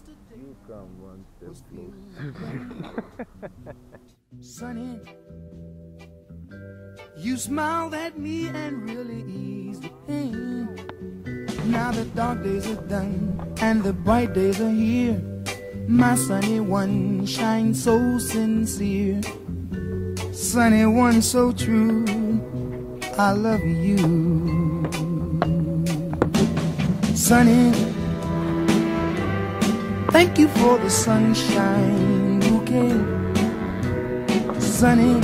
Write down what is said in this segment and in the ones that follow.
You come one step closer. Sonny, you smiled at me and really eased the pain. Now the dark days are done and the bright days are here. My sunny one shines so sincere. Sunny one so true, I love you. Sunny, thank you for the sunshine bouquet. Sunny,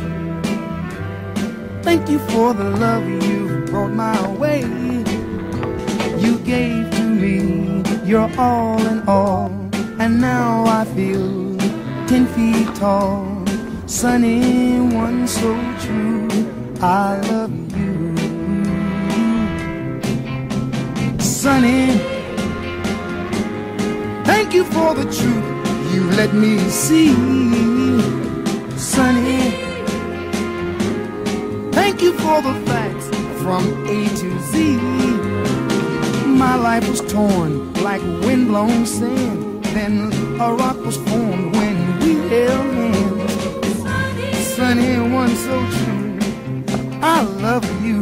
thank you for the love you brought my way. You gave to me your all in all, and now I feel 10 feet tall. Sunny one so true, I love you. Sunny, thank you for the truth you let me see. Sunny, thank you for the facts from A to Z. My life was torn like windblown sand, then a rock was formed when we held hands. Sunny one so true, I love you.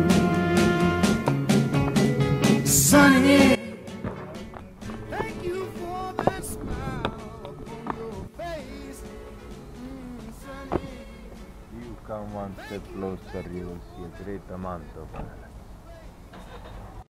Sunny, thank you for that smile upon your face. Sunny, You come one step closer, you will see a great amount of